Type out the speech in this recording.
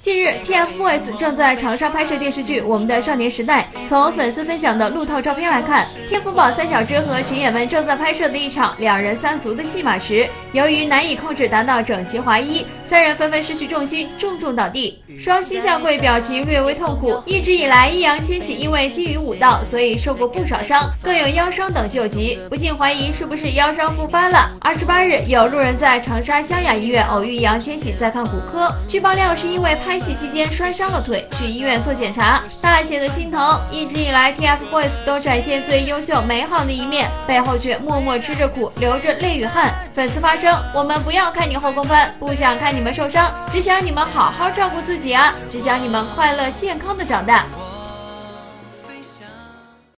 近日 ，TFBOYS 正在长沙拍摄电视剧《我们的少年时代》。从粉丝分享的路透照片来看，天福宝三小只和群演们正在拍摄的一场两人三足的戏码时，由于难以控制达到整齐划一，三人纷纷失去重心，重重倒地。双膝下跪，表情略微痛苦。一直以来，易烊千玺因为基于武道，所以受过不少伤，更有腰伤等旧疾，不禁怀疑是不是腰伤复发了。28日，有路人在长沙湘雅医院偶遇易烊千玺在看骨科，据爆料是因为拍戏期间摔伤了腿，去医院做检查，大写的心疼。一直以来 ，TFBOYS 都展现最优秀美好的一面，背后却默默吃着苦，流着泪与汗。粉丝发声：我们不要看你后空翻，不想看你们受伤，只想你们好好照顾自己啊！只想你们快乐健康的长大。